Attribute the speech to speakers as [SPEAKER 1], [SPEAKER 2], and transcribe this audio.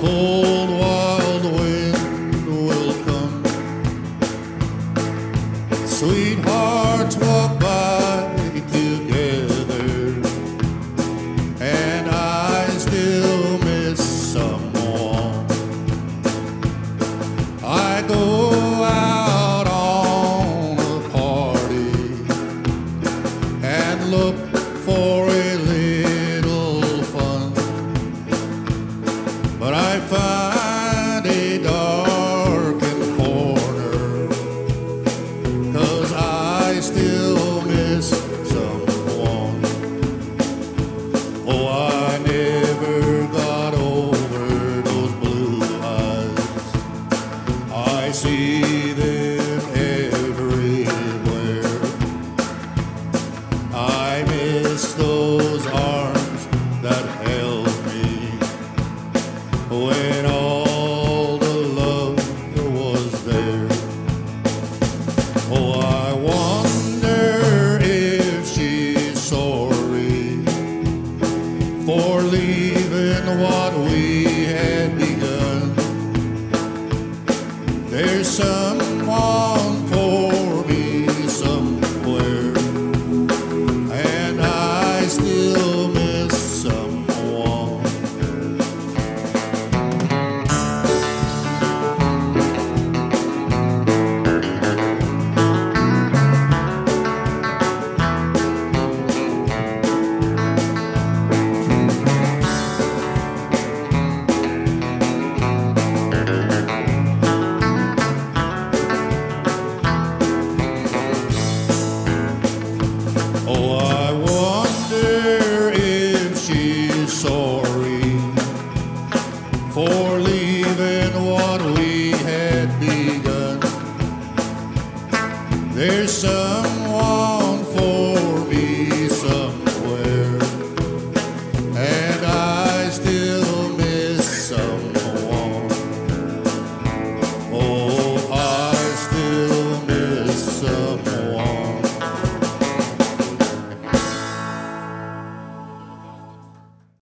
[SPEAKER 1] cold wild wind will come. Sweethearts walk by together, and I still miss someone. I go out on a party and look for a little fun, but I find a darkened corner, 'cause I still miss someone. Oh, I never got over those blue eyes. I see them everywhere. I miss those arms that held me when all the love was there. Oh, I wonder if she's sorry for leaving what we had begun. There's someone for me somewhere, and I still miss someone. Oh, I wonder if she's sorry for leaving what we had begun. There's someone